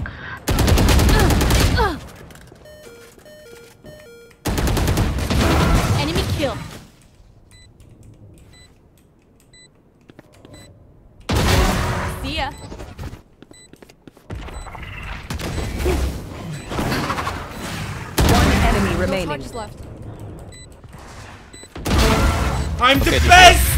Enemy kill. See ya. One enemy remaining. Left. I'm the best!